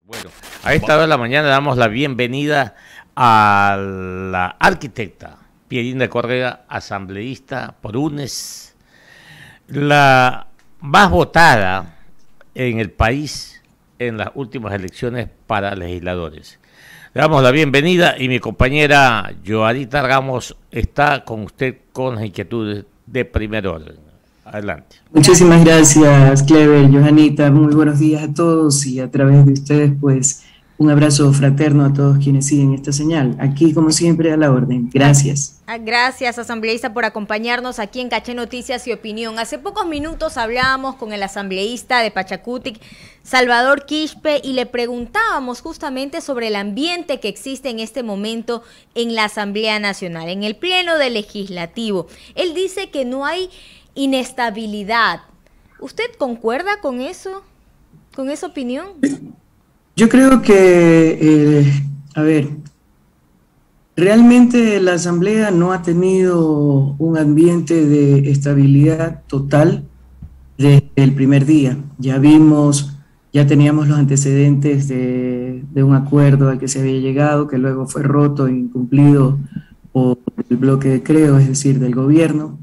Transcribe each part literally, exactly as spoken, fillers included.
Bueno, a esta hora de la mañana damos la bienvenida a la arquitecta Pierina Correa, asambleísta por U N E S, la más votada en el país en las últimas elecciones para legisladores. Le damos la bienvenida y mi compañera Joadita Ramos está con usted con las inquietudes de primer orden. Adelante. Muchísimas gracias, Clever, Johanita. Muy buenos días a todos y a través de ustedes, pues, un abrazo fraterno a todos quienes siguen esta señal. Aquí, como siempre, a la orden. Gracias. Gracias, asambleísta, por acompañarnos aquí en Caché Noticias y Opinión. Hace pocos minutos hablábamos con el asambleísta de Pachacutic, Salvador Quispe, y le preguntábamos justamente sobre el ambiente que existe en este momento en la Asamblea Nacional, en el Pleno del Legislativo. Él dice que no hay inestabilidad. ¿Usted concuerda con eso? ¿Con esa opinión? Yo creo que, eh, a ver, realmente la Asamblea no ha tenido un ambiente de estabilidad total desde el primer día. Ya vimos, ya teníamos los antecedentes de, de un acuerdo al que se había llegado, que luego fue roto e incumplido por el bloque de Creo, es decir, del gobierno.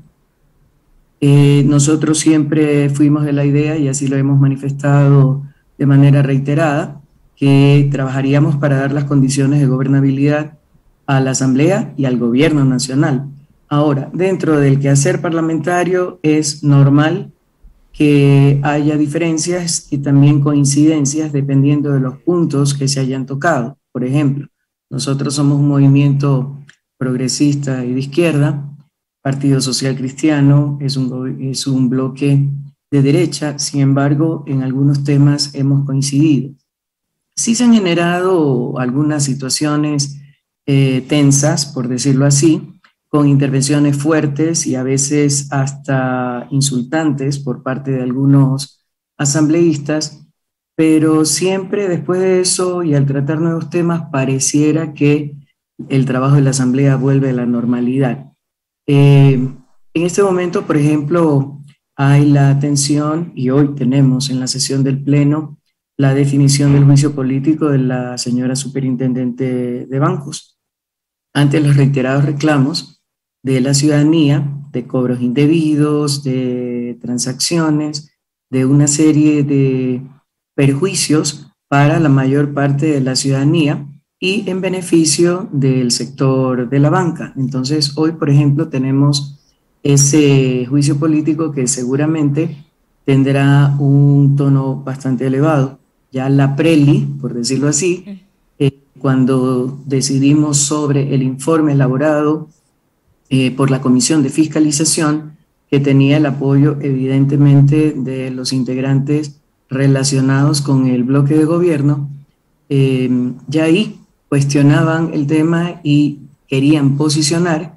Eh, nosotros siempre fuimos de la idea, y así lo hemos manifestado de manera reiterada, que trabajaríamos para dar las condiciones de gobernabilidad a la Asamblea y al Gobierno Nacional. Ahora, dentro del quehacer parlamentario es normal que haya diferencias y también coincidencias dependiendo de los puntos que se hayan tocado. Por ejemplo, nosotros somos un movimiento progresista y de izquierda. Partido Social Cristiano es un, es un bloque de derecha, sin embargo, en algunos temas hemos coincidido. Sí se han generado algunas situaciones eh, tensas, por decirlo así, con intervenciones fuertes y a veces hasta insultantes por parte de algunos asambleístas, pero siempre después de eso y al tratar nuevos temas pareciera que el trabajo de la Asamblea vuelve a la normalidad. Eh, en este momento, por ejemplo, hay la atención, y hoy tenemos en la sesión del Pleno la definición del juicio político de la señora superintendente de bancos ante los reiterados reclamos de la ciudadanía de cobros indebidos, de transacciones, de una serie de perjuicios para la mayor parte de la ciudadanía y en beneficio del sector de la banca. Entonces, hoy, por ejemplo, tenemos ese juicio político que seguramente tendrá un tono bastante elevado. Ya la preli, por decirlo así, eh, cuando decidimos sobre el informe elaborado eh, por la Comisión de Fiscalización, que tenía el apoyo evidentemente de los integrantes relacionados con el bloque de gobierno, eh, ya ahí cuestionaban el tema y querían posicionar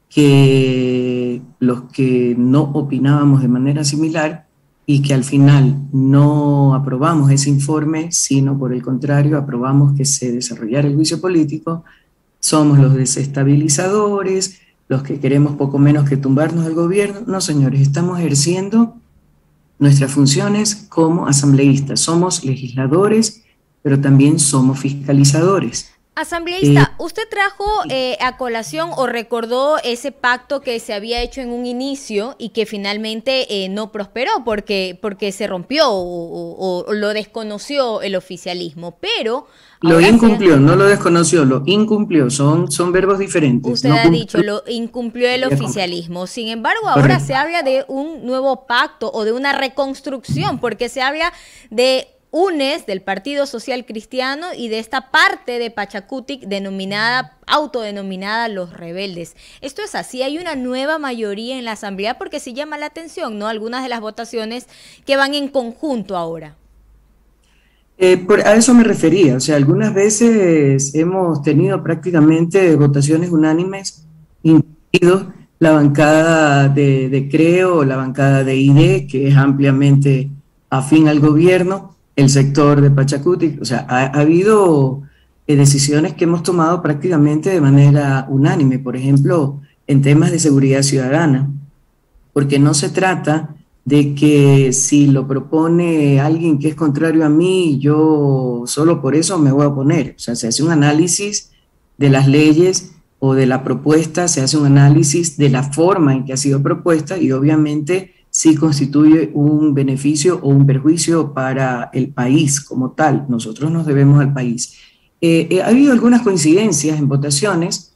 que los que no opinábamos de manera similar y que al final no aprobamos ese informe, sino por el contrario aprobamos que se desarrollara el juicio político, somos los desestabilizadores, los que queremos poco menos que tumbarnos al gobierno. No, señores, estamos ejerciendo nuestras funciones como asambleístas, somos legisladores, pero también somos fiscalizadores. Asambleísta, eh, usted trajo eh, a colación o recordó ese pacto que se había hecho en un inicio y que finalmente eh, no prosperó porque, porque se rompió o, o, o lo desconoció el oficialismo, pero... Lo incumplió, se... no lo desconoció, lo incumplió, son, son verbos diferentes. Usted no ha dicho, lo incumplió el oficialismo, sin embargo ahora Correcto. Se habla de un nuevo pacto o de una reconstrucción, porque se habla de U N E S, del Partido Social Cristiano, y de esta parte de Pachacutic denominada, autodenominada Los Rebeldes. Esto es así, hay una nueva mayoría en la Asamblea, porque sí llama la atención, ¿no? Algunas de las votaciones que van en conjunto ahora. Eh, por, a eso me refería, o sea, algunas veces hemos tenido prácticamente votaciones unánimes, incluido la bancada de, de Creo, la bancada de I D E, que es ampliamente afín al gobierno, el sector de Pachacutic, o sea, ha, ha habido eh, decisiones que hemos tomado prácticamente de manera unánime, por ejemplo, en temas de seguridad ciudadana, porque no se trata de que si lo propone alguien que es contrario a mí, yo solo por eso me voy a oponer. O sea, se hace un análisis de las leyes o de la propuesta, se hace un análisis de la forma en que ha sido propuesta y obviamente si constituye un beneficio o un perjuicio para el país como tal. Nosotros nos debemos al país. Eh, eh, ha habido algunas coincidencias en votaciones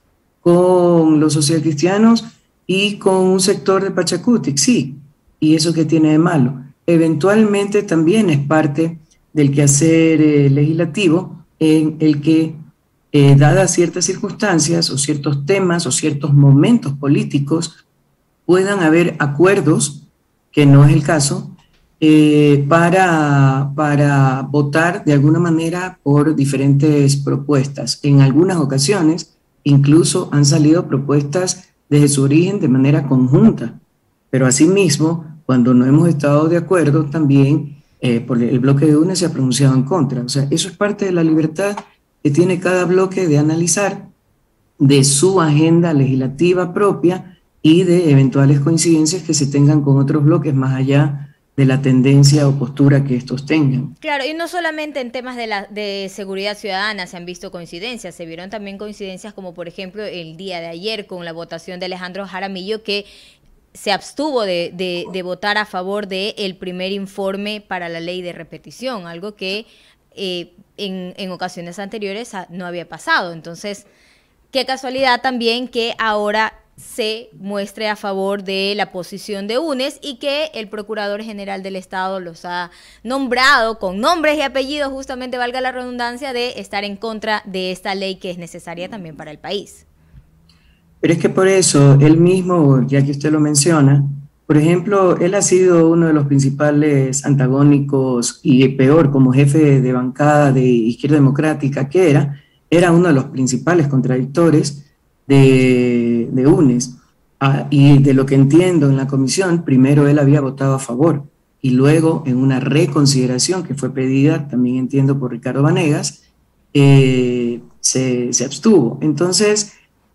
con los socialcristianos y con un sector de Pachacutic, sí. ¿Y eso qué tiene de malo? Eventualmente también es parte del quehacer eh, legislativo en el que, eh, dadas ciertas circunstancias o ciertos temas o ciertos momentos políticos, puedan haber acuerdos, que no es el caso, eh, para, para votar de alguna manera por diferentes propuestas. En algunas ocasiones incluso han salido propuestas desde su origen de manera conjunta, pero asimismo, cuando no hemos estado de acuerdo, también eh, por el bloque de UNES se ha pronunciado en contra. O sea, eso es parte de la libertad que tiene cada bloque de analizar de su agenda legislativa propia y de eventuales coincidencias que se tengan con otros bloques más allá de la tendencia o postura que estos tengan. Claro, y no solamente en temas de, la, de seguridad ciudadana se han visto coincidencias, se vieron también coincidencias como por ejemplo el día de ayer con la votación de Alejandro Jaramillo, que se abstuvo de, de, de votar a favor del primer informe para la ley de repetición, algo que eh, en, en ocasiones anteriores no había pasado. Entonces, qué casualidad también que ahora se muestre a favor de la posición de UNES y que el Procurador General del Estado los ha nombrado con nombres y apellidos, justamente valga la redundancia, de estar en contra de esta ley que es necesaria también para el país. Pero es que por eso, él mismo, ya que usted lo menciona, por ejemplo, él ha sido uno de los principales antagónicos y peor, como jefe de bancada de Izquierda Democrática que era, era uno de los principales contradictores de, de UNES. Ah, y de lo que entiendo en la comisión, primero él había votado a favor y luego en una reconsideración que fue pedida, también entiendo por Ricardo Vanegas, eh, se, se abstuvo. Entonces,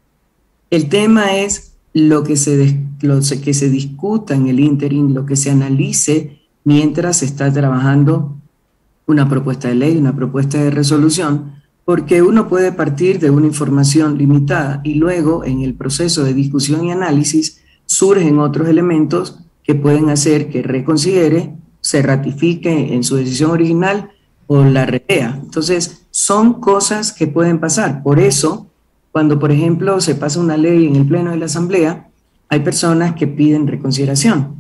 el tema es lo que se, lo que se discuta en el ínterin, lo que se analice mientras se está trabajando una propuesta de ley, una propuesta de resolución, porque uno puede partir de una información limitada y luego en el proceso de discusión y análisis surgen otros elementos que pueden hacer que reconsidere, se ratifique en su decisión original o la revea. Entonces, son cosas que pueden pasar. Por eso, cuando, por ejemplo, se pasa una ley en el Pleno de la Asamblea, hay personas que piden reconsideración.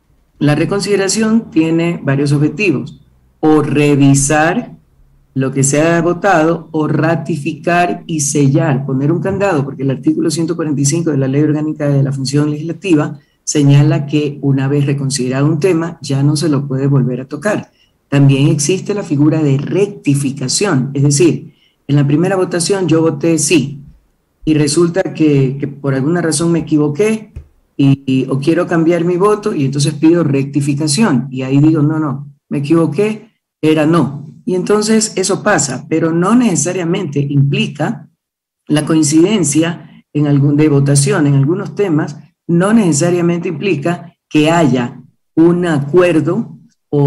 La reconsideración tiene varios objetivos: o revisar lo que se ha votado, o ratificar y sellar, poner un candado, porque el artículo ciento cuarenta y cinco de la Ley Orgánica de la Función Legislativa señala que una vez reconsiderado un tema, ya no se lo puede volver a tocar. También existe la figura de rectificación, es decir, en la primera votación yo voté sí, y resulta que, que por alguna razón me equivoqué y, y, o quiero cambiar mi voto y entonces pido rectificación y ahí digo, no, no, me equivoqué, era no. Y entonces eso pasa, pero no necesariamente implica la coincidencia en algún, de votación en algunos temas, no necesariamente implica que haya un acuerdo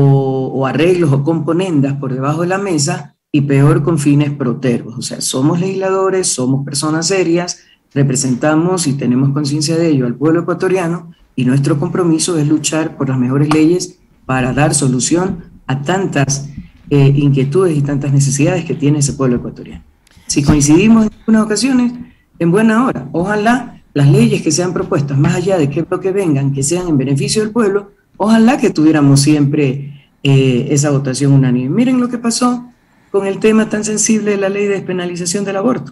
o, o arreglos o componendas por debajo de la mesa y peor con fines protervos. O sea, somos legisladores, somos personas serias, representamos y tenemos conciencia de ello al pueblo ecuatoriano y nuestro compromiso es luchar por las mejores leyes para dar solución a tantas eh, inquietudes y tantas necesidades que tiene ese pueblo ecuatoriano. Si coincidimos en algunas ocasiones, en buena hora, ojalá las leyes que sean propuestas, más allá de qué bloque vengan, que sean en beneficio del pueblo, ojalá que tuviéramos siempre eh, esa votación unánime. Miren lo que pasó con el tema tan sensible de la ley de despenalización del aborto.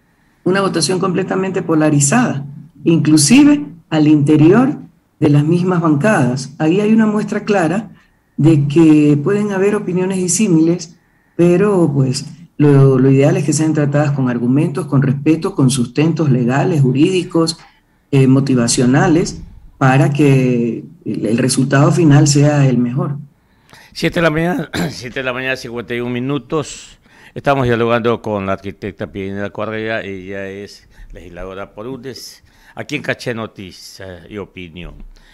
Una votación completamente polarizada, inclusive al interior de las mismas bancadas. Ahí hay una muestra clara de que pueden haber opiniones disímiles, pero pues lo, lo ideal es que sean tratadas con argumentos, con respeto, con sustentos legales, jurídicos, eh, motivacionales, para que el, el resultado final sea el mejor. Siete de la mañana, siete de la mañana, cincuenta y un minutos. Estamos dialogando con la arquitecta Piedina Correa. Ella es legisladora por UNES, aquí en Caché Noticias y Opinión.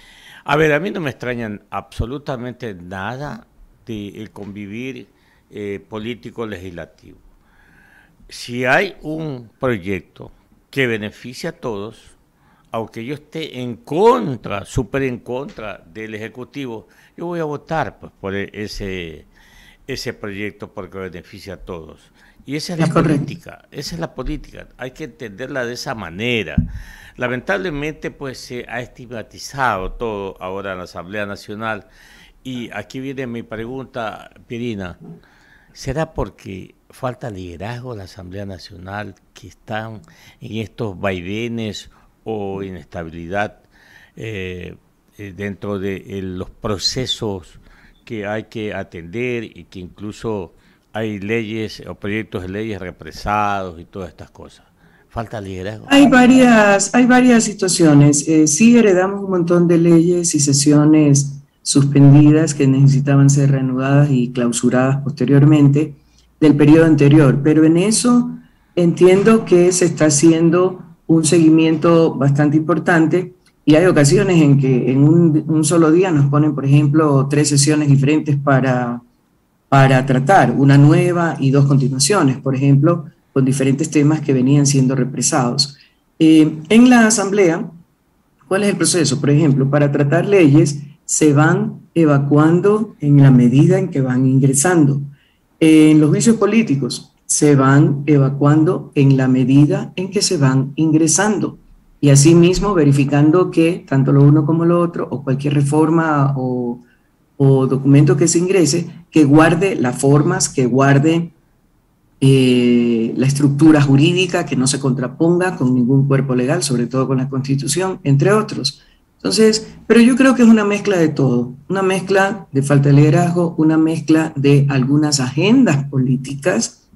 A ver, a mí no me extrañan absolutamente nada del convivir eh, político-legislativo. Si hay un proyecto que beneficia a todos, aunque yo esté en contra, súper en contra del Ejecutivo, yo voy a votar pues, por ese, ese proyecto porque beneficia a todos. Y esa es la política, esa es la política, hay que entenderla de esa manera. Lamentablemente, pues se ha estigmatizado todo ahora en la Asamblea Nacional. Y aquí viene mi pregunta, Pierina. ¿Será porque falta liderazgo de la Asamblea Nacional, que están en estos vaivenes o inestabilidad eh, dentro de eh, los procesos que hay que atender y que incluso hay leyes o proyectos de leyes represados y todas estas cosas? ¿Falta liderazgo? Hay varias, hay varias situaciones. Eh, sí heredamos un montón de leyes y sesiones suspendidas que necesitaban ser reanudadas y clausuradas posteriormente del periodo anterior, pero en eso entiendo que se está haciendo un seguimiento bastante importante y hay ocasiones en que en un, un solo día nos ponen, por ejemplo, tres sesiones diferentes para, para tratar, una nueva y dos continuaciones, por ejemplo, con diferentes temas que venían siendo represados. Eh, en la Asamblea, ¿cuál es el proceso? Por ejemplo, para tratar leyes se van evacuando en la medida en que van ingresando. Eh, en los juicios políticos se van evacuando en la medida en que se van ingresando. Y asimismo verificando que tanto lo uno como lo otro, o cualquier reforma o, o documento que se ingrese, que guarde las formas, que guarde Eh, la estructura jurídica, que no se contraponga con ningún cuerpo legal, sobre todo con la Constitución, entre otros. Entonces, pero yo creo que es una mezcla de todo, una mezcla de falta de liderazgo, una mezcla de algunas agendas políticas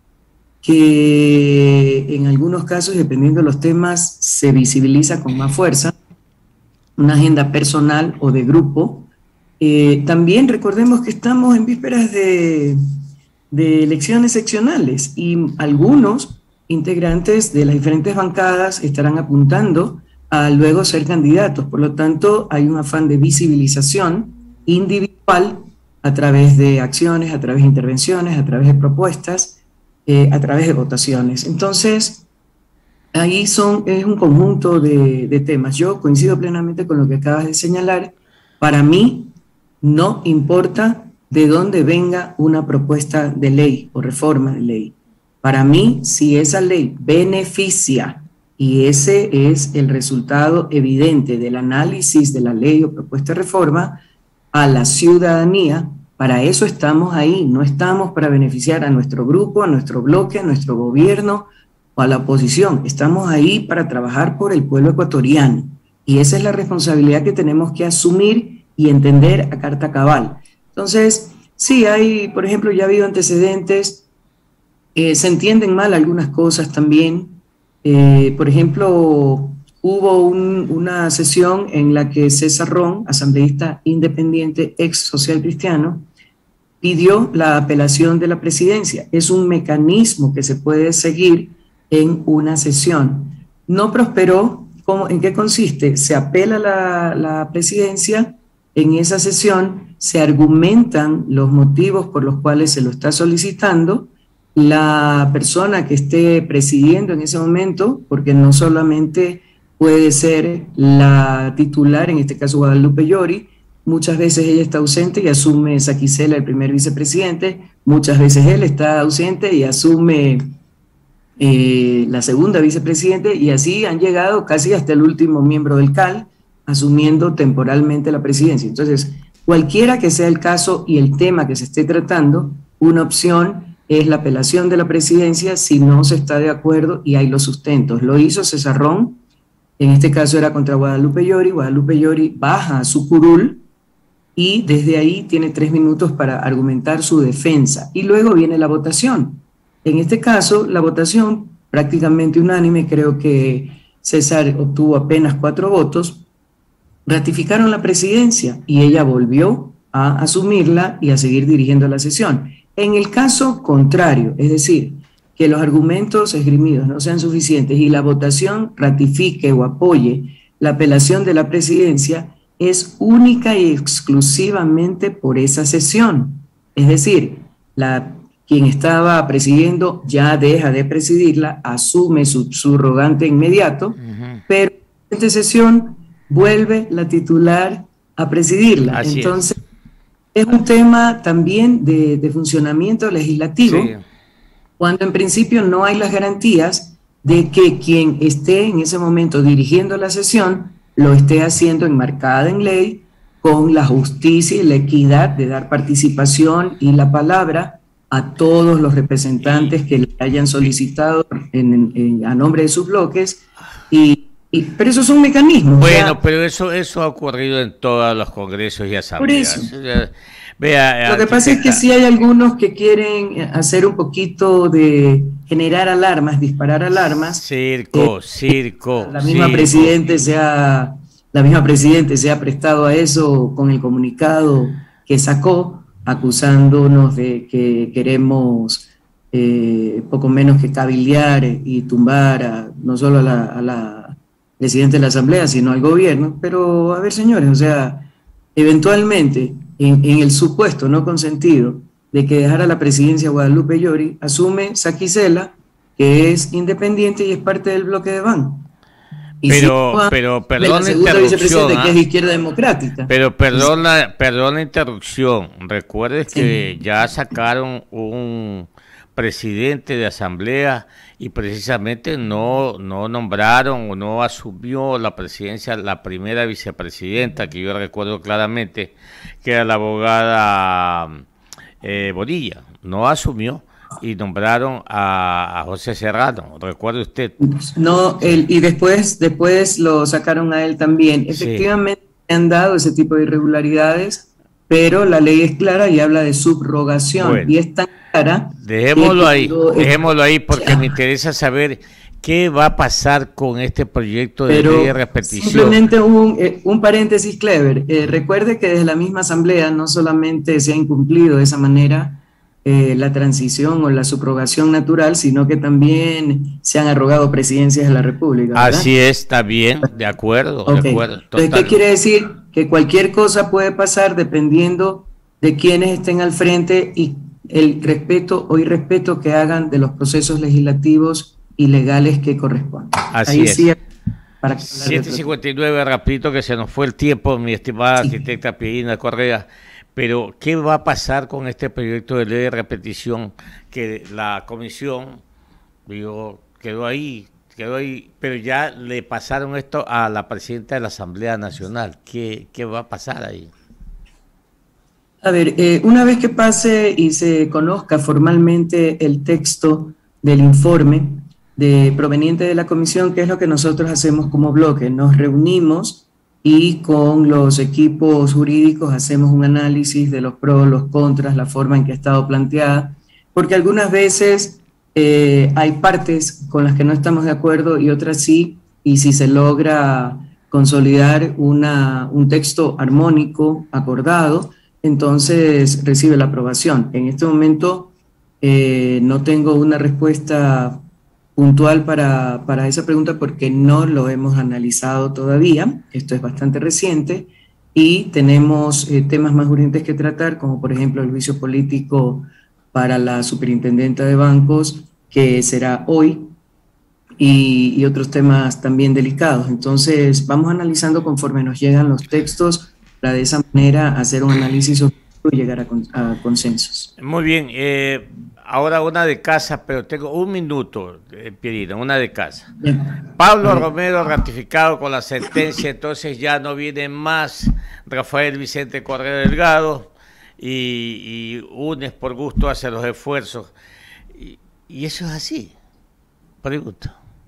que en algunos casos, dependiendo de los temas, se visibiliza con más fuerza, una agenda personal o de grupo. Eh, también recordemos que estamos en vísperas de... de elecciones seccionales y algunos integrantes de las diferentes bancadas estarán apuntando a luego ser candidatos. Por lo tanto, hay un afán de visibilización individual a través de acciones, a través de intervenciones, a través de propuestas, eh, a través de votaciones. Entonces, ahí son, es un conjunto de, de temas. Yo coincido plenamente con lo que acabas de señalar. Para mí, no importa de dónde venga una propuesta de ley o reforma de ley. Para mí, si esa ley beneficia, y ese es el resultado evidente del análisis de la ley o propuesta de reforma, a la ciudadanía, para eso estamos ahí, no estamos para beneficiar a nuestro grupo, a nuestro bloque, a nuestro gobierno o a la oposición, estamos ahí para trabajar por el pueblo ecuatoriano, y esa es la responsabilidad que tenemos que asumir y entender a carta cabal. Entonces, sí, hay, por ejemplo, ya ha habido antecedentes, eh, se entienden mal algunas cosas también. Eh, por ejemplo, hubo un, una sesión en la que César Ron, asambleísta independiente, ex social cristiano, pidió la apelación de la presidencia. Es un mecanismo que se puede seguir en una sesión. No prosperó. ¿Cómo, ¿En qué consiste? Se apela la, la presidencia. En esa sesión se argumentan los motivos por los cuales se lo está solicitando. La persona que esté presidiendo en ese momento, porque no solamente puede ser la titular, en este caso Guadalupe Llori, muchas veces ella está ausente y asume Saquicela, el primer vicepresidente, muchas veces él está ausente y asume eh, la segunda vicepresidente, y así han llegado casi hasta el último miembro del C A L, asumiendo temporalmente la presidencia. Entonces, cualquiera que sea el caso y el tema que se esté tratando, una opción es la apelación de la presidencia si no se está de acuerdo y hay los sustentos. Lo hizo César Ron, en este caso era contra Guadalupe Llori. Guadalupe Llori baja a su curul y desde ahí tiene tres minutos para argumentar su defensa. Y luego viene la votación. En este caso, la votación prácticamente unánime, creo que César obtuvo apenas cuatro votos, ratificaron la presidencia y ella volvió a asumirla y a seguir dirigiendo la sesión. En el caso contrario, es decir, que los argumentos esgrimidos no sean suficientes y la votación ratifique o apoye la apelación de la presidencia, es única y exclusivamente por esa sesión. Es decir, la, quien estaba presidiendo ya deja de presidirla, asume su subrogante inmediato, uh-huh. pero en esta sesión vuelve la titular a presidirla. Así Entonces, es. es un tema también de, de funcionamiento legislativo, sí. cuando en principio no hay las garantías de que quien esté en ese momento dirigiendo la sesión lo esté haciendo enmarcada en ley, con la justicia y la equidad de dar participación y la palabra a todos los representantes que le hayan solicitado en, en, a nombre de sus bloques, y, y, pero eso es un mecanismo. Bueno, ya, pero eso, eso ha ocurrido en todos los congresos y asambleas. Por eso. Vea, lo que pasa es que sí hay algunos que quieren hacer un poquito de generar alarmas, disparar alarmas. Circo, eh, circo. La misma circo. presidente se ha, la misma presidente se ha prestado a eso con el comunicado que sacó, acusándonos de que queremos eh, poco menos que cabildear y tumbar a, no solo a la, a la presidenta de la Asamblea, sino al gobierno. Pero, a ver, señores, o sea, eventualmente, en, en el supuesto no consentido de que dejara la presidencia Guadalupe Llori, asume Saquicela, que es independiente y es parte del bloque de B A N. Y pero, si, pero, perdón la interrupción, ¿ah? que es izquierda democrática. Pero, perdón la, perdón la interrupción. Recuerdes sí. que ya sacaron un presidente de asamblea y precisamente no, no nombraron o no asumió la presidencia la primera vicepresidenta, que yo recuerdo claramente, que era la abogada eh, Bonilla. No asumió. Y nombraron a, a José Serrano, recuerde usted. No, él, y después, después lo sacaron a él también. Efectivamente sí. han dado ese tipo de irregularidades, pero la ley es clara y habla de subrogación. Bueno, y es tan clara. Dejémoslo ahí, dejémoslo ahí porque ya. me interesa saber qué va a pasar con este proyecto de pero ley de repetición. Simplemente un, eh, un paréntesis, Clever. Eh, recuerde que desde la misma asamblea no solamente se ha incumplido de esa manera Eh, la transición o la subrogación natural, sino que también se han arrogado presidencias de la República, ¿verdad? Así es, está bien, de acuerdo, okay. de acuerdo. Entonces, ¿qué quiere decir? Que cualquier cosa puede pasar dependiendo de quienes estén al frente y el respeto o irrespeto que hagan de los procesos legislativos y legales que corresponden. Así Ahí es. Sí, para siete cincuenta y nueve, rapidito que se nos fue el tiempo, mi estimada sí. arquitecta Piedina Correa. Pero, ¿qué va a pasar con este proyecto de ley de repetición que la comisión digo, quedó ahí, quedó ahí, pero ya le pasaron esto a la presidenta de la Asamblea Nacional? ¿Qué, qué va a pasar ahí? A ver, eh, una vez que pase y se conozca formalmente el texto del informe de, proveniente de la comisión, ¿qué es lo que nosotros hacemos como bloque? Nos reunimos y con los equipos jurídicos hacemos un análisis de los pros, los contras, la forma en que ha estado planteada, porque algunas veces eh, hay partes con las que no estamos de acuerdo y otras sí, y si se logra consolidar una, un texto armónico, acordado, entonces recibe la aprobación. En este momento eh, no tengo una respuesta puntual para, para esa pregunta porque no lo hemos analizado todavía, esto es bastante reciente, y tenemos eh, temas más urgentes que tratar, como por ejemplo el juicio político para la superintendenta de bancos, que será hoy, y, y otros temas también delicados. Entonces vamos analizando conforme nos llegan los textos, para de esa manera hacer un análisis y llegar a, a consensos. Muy bien, eh, ahora una de casa, pero tengo un minuto, eh, Pierina, una de casa. Bien. Pablo Romero ratificado con la sentencia, entonces ya no viene más Rafael Vicente Correa Delgado y, y UNES por gusto hace los esfuerzos. Y, y eso es así, pregunto.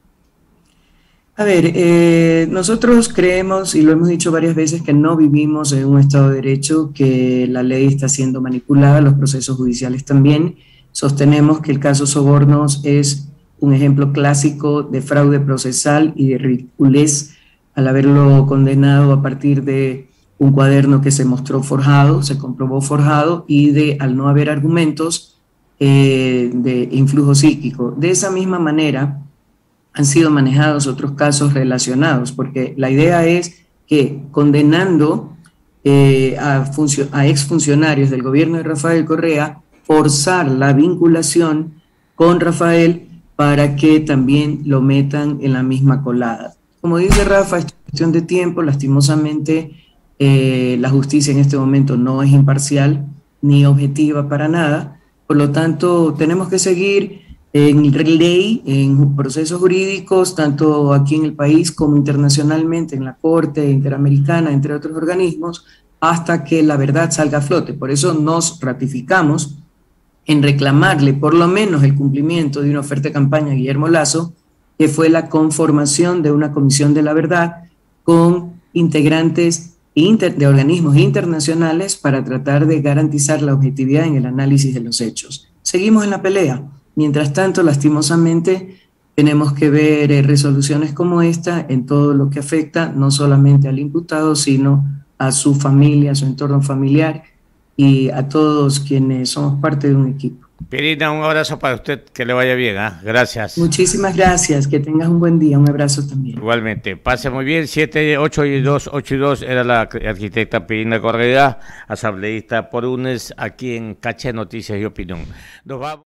A ver, eh, nosotros creemos, y lo hemos dicho varias veces, que no vivimos en un Estado de Derecho, que la ley está siendo manipulada, los procesos judiciales también. Sostenemos que el caso Sobornos es un ejemplo clásico de fraude procesal y de ridiculez al haberlo condenado a partir de un cuaderno que se mostró forjado, se comprobó forjado, y de al no haber argumentos eh, de influjo psíquico. De esa misma manera han sido manejados otros casos relacionados, porque la idea es que condenando eh, a, a exfuncionarios del gobierno de Rafael Correa, forzar la vinculación con Rafael para que también lo metan en la misma colada. Como dice Rafa, es cuestión de tiempo. Lastimosamente eh, la justicia en este momento no es imparcial ni objetiva para nada, por lo tanto tenemos que seguir en ley, en procesos jurídicos, tanto aquí en el país como internacionalmente, en la Corte Interamericana, entre otros organismos, hasta que la verdad salga a flote. Por eso nos ratificamos en reclamarle por lo menos el cumplimiento de una oferta de campaña a Guillermo Lasso, que fue la conformación de una comisión de la verdad con integrantes inter, de organismos internacionales para tratar de garantizar la objetividad en el análisis de los hechos. Seguimos en la pelea. Mientras tanto, lastimosamente, tenemos que ver eh, resoluciones como esta en todo lo que afecta no solamente al imputado, sino a su familia, a su entorno familiar y a todos quienes somos parte de un equipo. Pierina, un abrazo para usted, que le vaya bien, ¿eh? Gracias. Muchísimas gracias, que tengas un buen día, un abrazo también. Igualmente, pase muy bien, siete, ocho y dos, ocho y dos, era la arquitecta Pierina Correa, asambleísta por UNES, aquí en Caché Noticias y Opinión. Nos vamos.